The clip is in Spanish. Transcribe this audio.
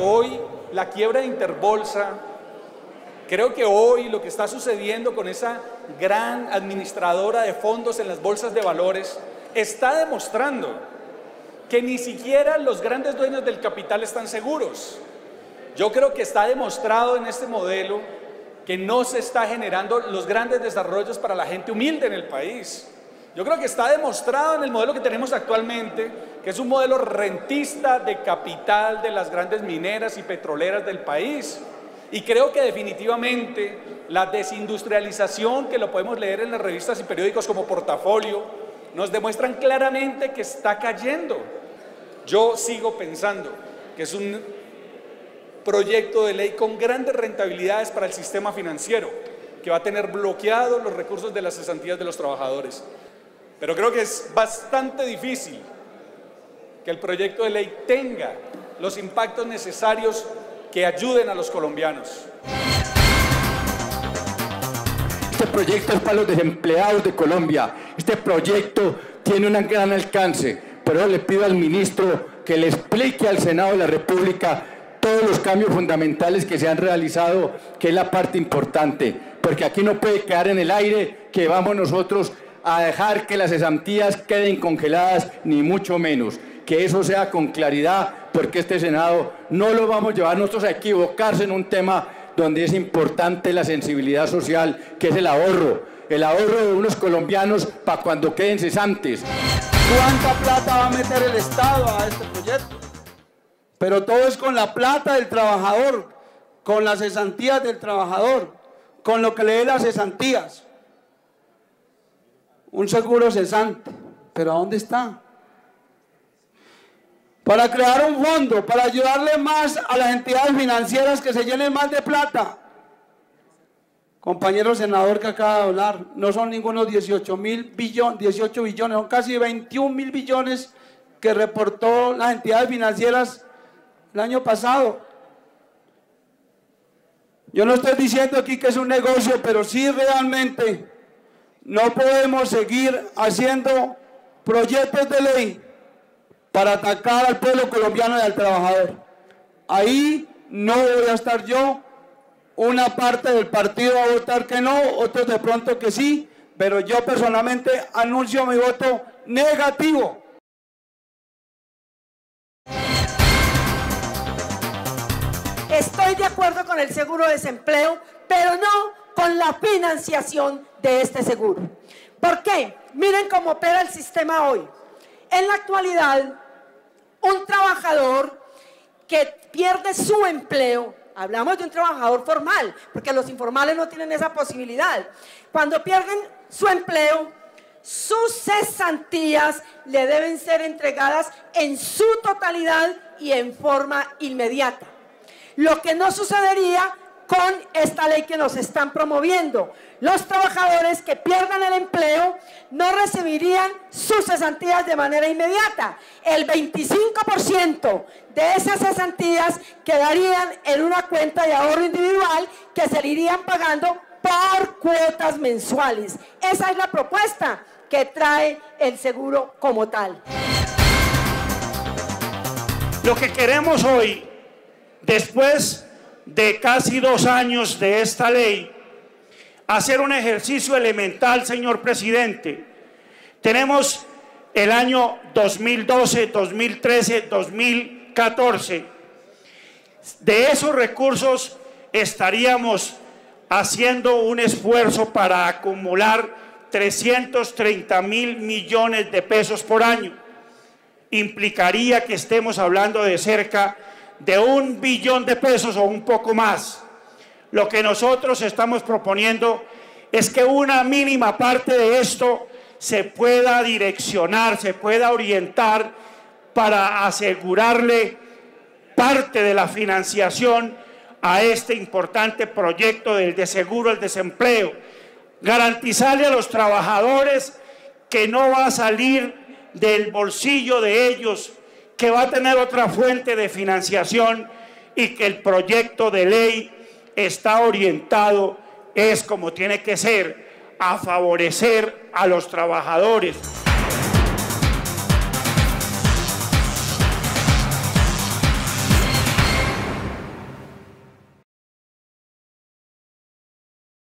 hoy la quiebra de Interbolsa, creo que hoy lo que está sucediendo con esa gran administradora de fondos en las bolsas de valores está demostrando que ni siquiera los grandes dueños del capital están seguros. Yo creo que está demostrado en este modelo que no se está generando los grandes desarrollos para la gente humilde en el país. Yo creo que está demostrado en el modelo que tenemos actualmente, que es un modelo rentista de capital de las grandes mineras y petroleras del país. Y creo que definitivamente la desindustrialización, que lo podemos leer en las revistas y periódicos como Portafolio, nos demuestran claramente que está cayendo. Yo sigo pensando que es un proyecto de ley con grandes rentabilidades para el sistema financiero, que va a tener bloqueados los recursos de las cesantías de los trabajadores. Pero creo que es bastante difícil que el proyecto de ley tenga los impactos necesarios que ayuden a los colombianos. Este proyecto es para los desempleados de Colombia. Este proyecto tiene un gran alcance, pero le pido al ministro que le explique al Senado de la República todos los cambios fundamentales que se han realizado, que es la parte importante, porque aquí no puede quedar en el aire que vamos nosotros a dejar que las cesantías queden congeladas, ni mucho menos. Que eso sea con claridad, porque este Senado no lo vamos a llevar nosotros a equivocarse en un tema donde es importante la sensibilidad social, que es el ahorro de unos colombianos para cuando queden cesantes. ¿Cuánta plata va a meter el Estado a este proyecto? Pero todo es con la plata del trabajador, con las cesantías del trabajador, con lo que le dé las cesantías. Un seguro cesante, ¿pero a dónde está? Para crear un fondo, para ayudarle más a las entidades financieras que se llenen más de plata. Compañero senador que acaba de hablar, no son ningunos 18 billones, son casi 21.000 billones que reportó las entidades financieras el año pasado. Yo no estoy diciendo aquí que es un negocio, pero sí realmente no podemos seguir haciendo proyectos de ley para atacar al pueblo colombiano y al trabajador. Ahí no voy a estar yo. Una parte del partido va a votar que no, otros de pronto que sí, pero yo personalmente anuncio mi voto negativo. Estoy de acuerdo con el seguro de desempleo, pero no con la financiación de este seguro. ¿Por qué? Miren cómo opera el sistema hoy. En la actualidad, un trabajador que pierde su empleo, hablamos de un trabajador formal, porque los informales no tienen esa posibilidad. Cuando pierden su empleo, sus cesantías le deben ser entregadas en su totalidad y en forma inmediata. Lo que no sucedería con esta ley que nos están promoviendo. Los trabajadores que pierdan el empleo no recibirían sus cesantías de manera inmediata. El 25% de esas cesantías quedarían en una cuenta de ahorro individual que se le irían pagando por cuotas mensuales. Esa es la propuesta que trae el seguro como tal. Lo que queremos hoy, después de casi 2 años de esta ley, hacer un ejercicio elemental, señor presidente. Tenemos el año 2012, 2013, 2014. De esos recursos estaríamos haciendo un esfuerzo para acumular 330.000 millones de pesos por año. Implicaría que estemos hablando de cerca de 1 billón de pesos o un poco más. Lo que nosotros estamos proponiendo es que una mínima parte de esto se pueda direccionar, se pueda orientar para asegurarle parte de la financiación a este importante proyecto de seguro del desempleo. Garantizarle a los trabajadores que no va a salir del bolsillo de ellos, que va a tener otra fuente de financiación y que el proyecto de ley está orientado, es como tiene que ser, a favorecer a los trabajadores.